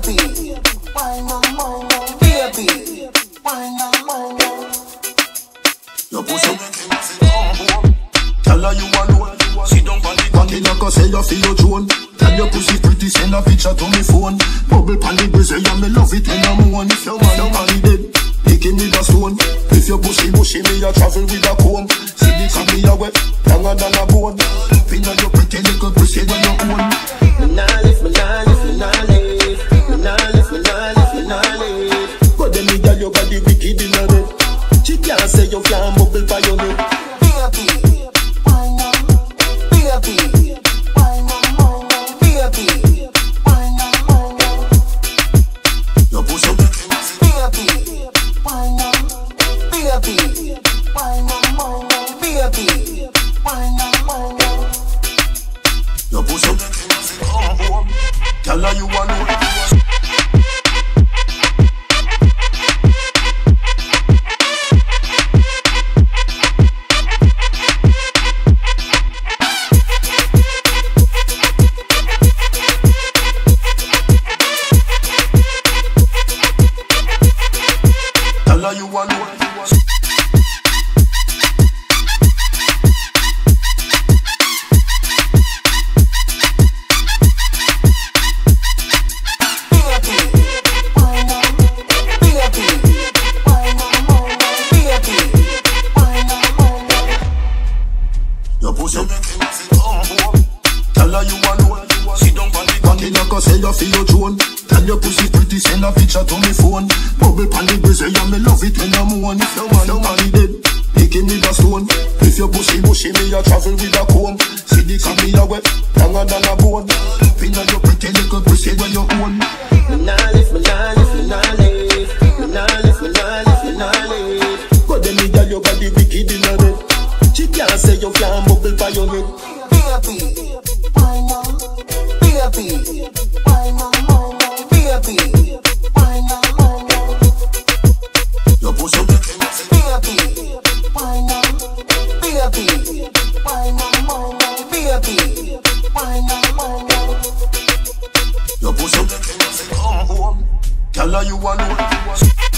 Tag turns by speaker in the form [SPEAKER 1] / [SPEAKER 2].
[SPEAKER 1] baby, wine on, baby, wine on.
[SPEAKER 2] Your pussy tell her you alone. Sit down on the cocky like I say you feel your drone. Tell your pussy pretty, send a picture to me phone. Bubble pan the brazier, yeah, me love it when I'm on. If your man on the bed, picking with a stone. If your pussy mushy, me a travel with a comb. See the cocky a wet, longer than a bone. Pin on your pretty little pussy when you own.
[SPEAKER 1] Me nah live, me nah live, me nah live. Me nah live, me nah live, me nah live.
[SPEAKER 2] But then me girl, you got the wicked in her head. She can't say you can't bubble by your neck.
[SPEAKER 1] Baby, wine on, baby, wine on, baby, wine on.
[SPEAKER 2] Your pussy
[SPEAKER 1] Baby, wine on, baby, wine on, baby, wine on.
[SPEAKER 2] your pussy tell her you alone. Tell her you alone. Your pussy tell her you alone. Sit down on the cocky like I say you feel your drone. Tell your pussy pretty, send a picture to me phone. Bubble pan the brazier, yeah, me love it when I'm on. If your man on the bed, picking with a stone. If your pussy mushy, me a travel with a comb. See the cocky a wet, longer than a bone. Pin on your pretty little pussy when you own.
[SPEAKER 1] Me nah live, me nah live, me nah live. Me nah live, me nah live, me nah live.
[SPEAKER 2] But then me girl, you got the wicked in her head. She can't say you can't bubble by your neck.
[SPEAKER 1] Baby, wine on, baby, wine on, baby, wine on.
[SPEAKER 2] Your pussy
[SPEAKER 1] Baby, wine on, baby, wine on, baby, wine on.
[SPEAKER 2] your pussy tell her you alone.